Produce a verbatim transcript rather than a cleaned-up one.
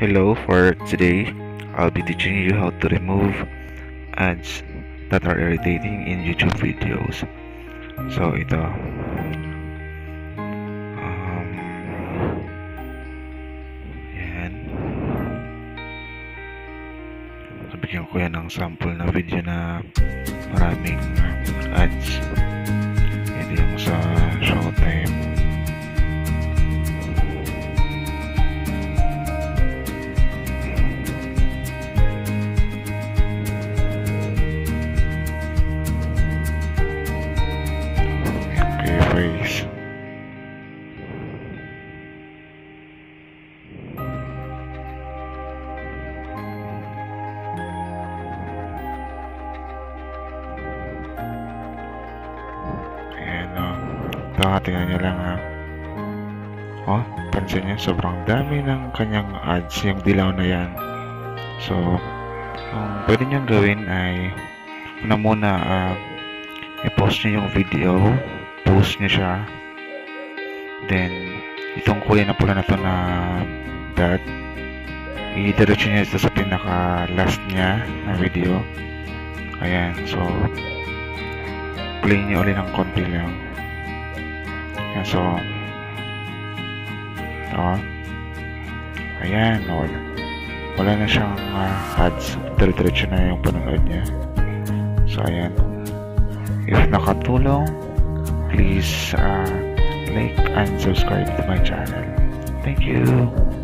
Hello, for today, I'll be teaching you how to remove ads that are irritating in YouTube videos. So, ito. Um, yan. So, bigyan ko yan ng sample na video na maraming ads. Ito yung sa Showtime. Face. Ayan o. Ito, tingnan nyo lang ha. O, pansin nyo, sobrang dami ng kanyang ads, yung dilaw na yan. So, ang pwede nyo gawin ay una muna, uh, i-post nyo yung video, post nyo siya, then itong kulay na pula na to na dot, i-diretso nyo ito sa pinaka last nya na video. Ayan, so play nyo ulit ng konti lang. Ayan, so ito, ayan, wala, wala na siyang uh, ads, diretso na yung panonood nya. So ayan, if nakatulong, please uh, like and subscribe to my channel. Thank you.